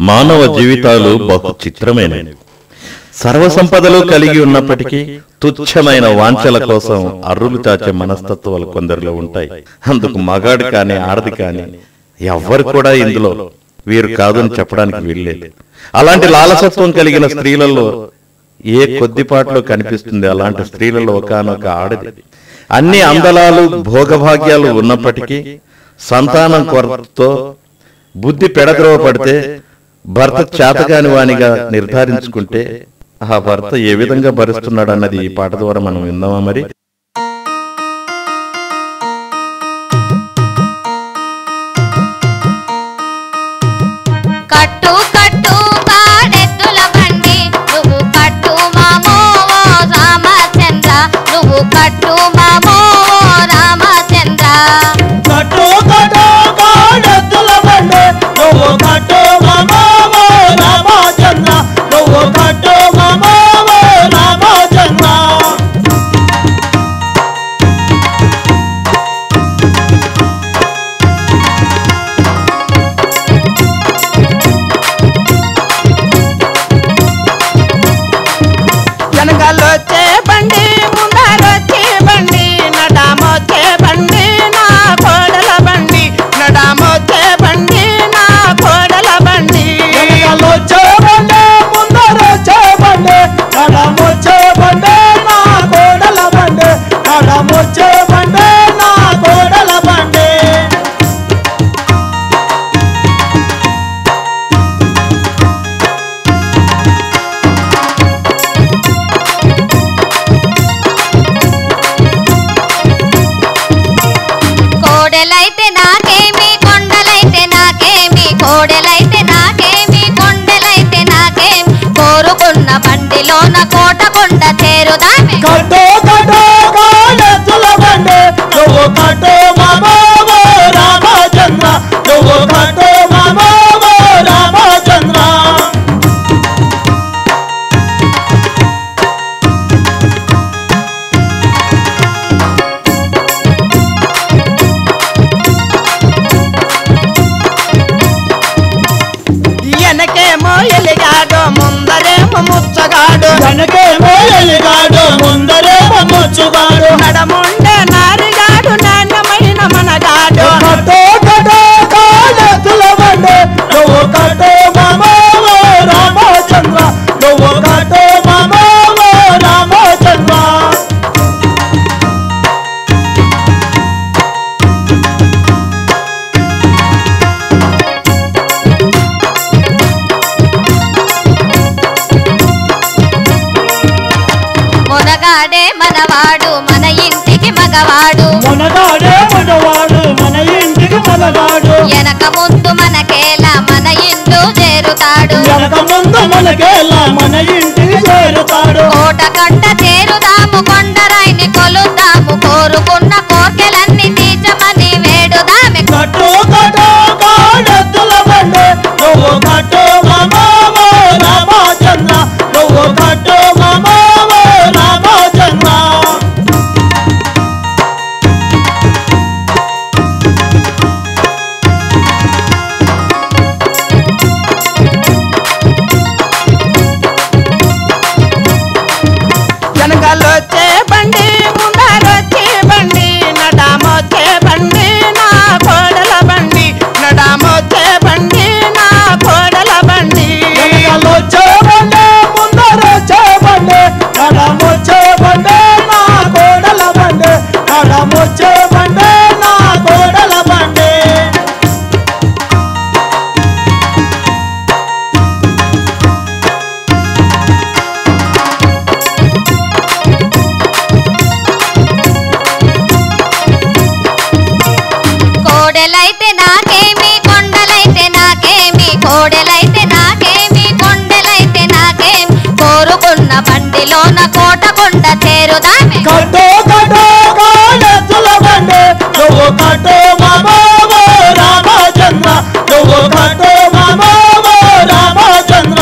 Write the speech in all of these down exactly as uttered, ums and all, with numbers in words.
మానవ జీవితాలు బహు చిత్రమైనవి. సర్వసంపదలు కలిగి ఉన్నప్పటికీ తుచ్చమైన వాంఛల కోసం అర్రులు చాచే మనస్తత్వాలు కొందరిలో ఉంటాయి. అందుకు మగాడు కాని ఆడది కాని ఎవ్వరు కూడా ఇందులో వీరు కాదని చెప్పడానికి వీల్లేదు. అలాంటి లాలసత్వం కలిగిన స్త్రీలలో ఏ కొద్దిపాట్లో కనిపిస్తుంది. అలాంటి స్త్రీలలో ఒకానొక ఆడది. అన్ని అందలాలు భోగభాగ్యాలు ఉన్నప్పటికీ సంతానం కొరతతో బుద్ధి పెడద్రోవ పడితే భర్త చేతగాని వానిగా నిర్ధారించుకుంటే ఆ భర్త ఏ విధంగా భరిస్తున్నాడు అన్నది ఈ పాట ద్వారా మనం విందామా? మరి కట్టు కట్టు కాడెద్దుల బండి నువ్వు కట్టు మామో రామచంద్ర, నువ్వు కట్టు మామో రామచంద్ర. కట్టు కట్టు కాడెద్దుల బండి నువ్వు కట్టు మామో రామచంద్ర, నువ్వు కట్టు మామో రామచంద్ర. వెనకాలొచ్చే బండి ముందరొచ్చే బండి నడామొచ్చే బండి నా కోడల బండి, నడామొచ్చే బండి నా కోడల బండి. వెనకాలొచ్చే బండి ముందరొచ్చే బండి నడమొచ్చే బండి నా కోడల బండి, నడమొచ్చే బండి నా కోడల బండి. కోడెలైతే నాకేమి కొండలైతే నాకేమి, కోడెలైతే నాకేమి కొండలైతే నాకేమి, కోరుకున్న బండిలోన కోట కొండ చేరుదామే. కట్టు కట్టు కాడెద్దుల బండి నువ్వు కట్టు మామో రామచంద్ర, నువ్వు కట్టు మామో రామచంద్ర. వెనకేమో ఎలిగాడు ముందరేమో ముచ్చగాడు, వెనకేమో ఎలిగాడు ముందరేమో ముచ్చుగాడు. నడముండే నారిగాడు నాణ్యమైన మనగాడు. కట్టు కట్టు కాడెద్దుల బండి నువ్వు కట్టు మామో రామచంద్ర, నువ్వు కట్టు మామో రామచంద్ర. మునగాడే మనవాడు మన ఇంటికి మగవాడు, మనగాడే మనవాడు మన ఇంటికి మనగాడు. వెనక ముందు మనకేలా మన ఇల్లు చేరుతాడు, వెనక ముందు మనకేలా మన ఇంటికి చేరుతాడు. కోట కంట చేరుదాము కొండరాయిని కొలుద్దాము, కోరుకున్న కోర్కెలన్నీ తీర్చమని వేడుదామె. కట్టు కట్టు కాడెద్దుల బండి నువ్వు కట్టు మామో రామచంద్ర, నువ్వు కట్టు మామో రామచంద్ర. వెనకాలొచ్చే బండి ముందరొచ్చే బండి నడామొచ్చే బండి నా కోడల బండి, నడామొచ్చే బండి నా కోడల బండి. వెనకాలొచ్చే బండి ముందరొచ్చే బండి నడమొచ్చే బండి నా కోడల బండి, నడమొచ్చే బండి నా కోడల బండి. కోడెలైతే నాకేమి కొండలైతే నాకేమి, కోడెలైతే నాకేమి కొండలైతే నాకేమి, కోరుకున్న బండిలోన కోట కొండ చేరుదామే. కట్టు కట్టు కాడెద్దుల బండి నువ్వు కట్టు మామో రామచంద్ర, నువ్వు కట్టు మామో రామచంద్ర.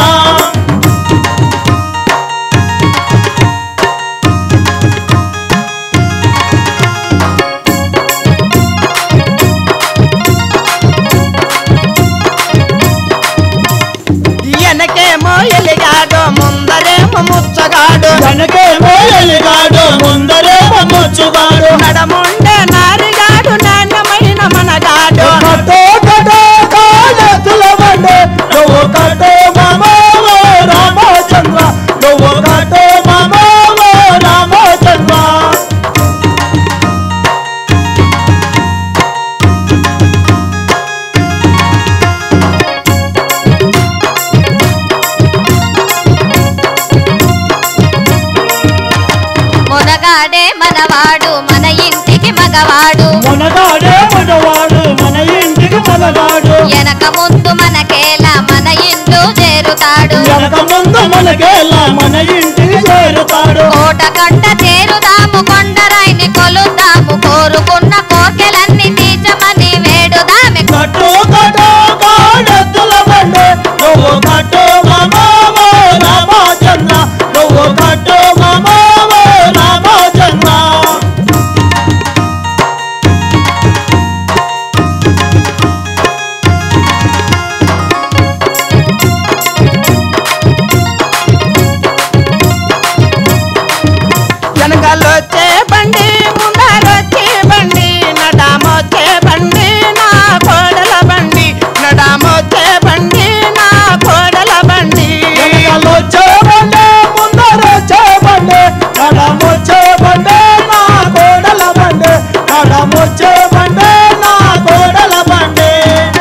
నడముండే నారిగాడు నాణ్యమైన మనగాడు కట్టో కట్టో కాళ్ళెత్తుల బండి నువ్వు కట్టో మామో రామచంద్ర నువ్వు కట్టో మామో రామచంద్ర మునగాడే మనవాడు మన ఇంటికి మగవాడు మునగాడే మనవాడు మన ఇంటికి మనగాడు వెనక ముందు మనకేలా మన ఇల్లు చేరుతాడు వెనక ముందు మనకేలా మన ఇంటికి చేరుతాడు కోట కంట చేరుదాము కొండరాయిని కొలుద్దాము కోరుకున్న కోర్కెలన్నీ తీర్చమని వేడుదామె కట్టో కట్టో కాళ్ళెత్తుల బండి నువ్వు కట్టో మామో రామచంద్ర నువ్వు కట్టో మామో రామచంద్ర వెనకాలొచ్చే బండి ముందరొచ్చే బండి నడామొచ్చే బండి నా కోడల బండి నడామొచ్చే బండి నా కోడల బండి వెనకాలొచ్చే బండి ముందరొచ్చే బండి నడమొచ్చే బండి నా కోడల బండి నడమొచ్చే బండి నా కోడల బండి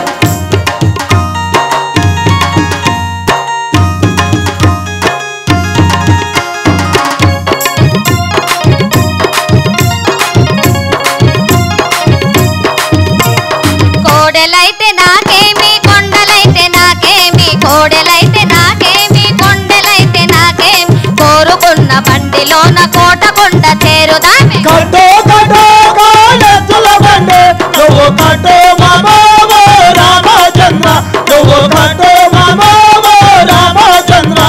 కోడెలైతే నాకేమి కొండలైతే నాకేమి కోడెలైతే నాకేమి కొండలైతే నాకేమి కోరుకున్న బండిలోన కోట కొండ చేరుదామె కట్టో కట్టో కాళ్ళెత్తుల బండి నువ్వు కట్టో మామో రామచంద్ర నువ్వు కట్టో మామో రామచంద్ర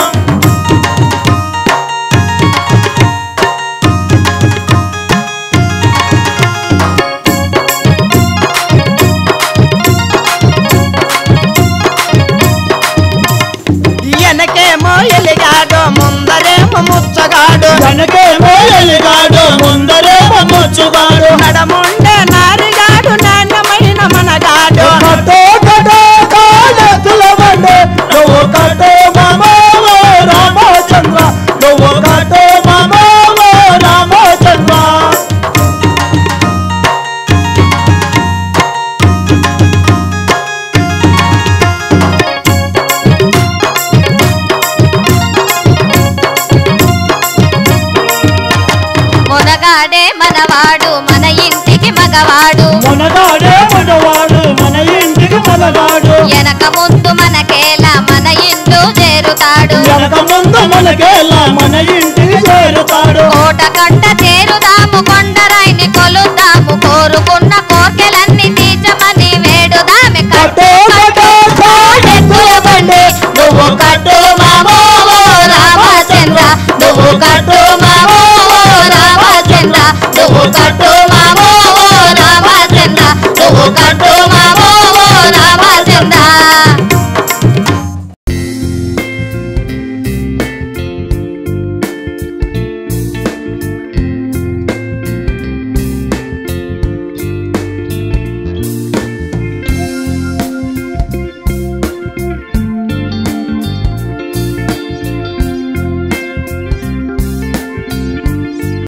వెనకేమో ఎలిగాడు ముందరేమో ముచ్చగాడు వెనకేమో ఎలిగాడు ముందరేమో ముచ్చుగాడు నడముండే నారిగాడు నాణ్యమైన మనగాడు కట్టో కట్టో కాళ్ళెత్తుల బండి నువ్వు కట్టో మామో రామచంద్ర నువ్వు కట్టో మామో రామచంద్ర మునగాడే మనవాడు మన ఇంటికి మగవాడు మునగాడే మనవాడు మన ఇంటికి మనగాడు వెనక ముందు మనకేలా మన ఇల్లు చేరుతాడు వెనక ముందు మనకేలా మన ఇంటికి చేరుతాడు కోట కంట చేరుదాము కొండరాయిని కొలుద్దాము కోరుకు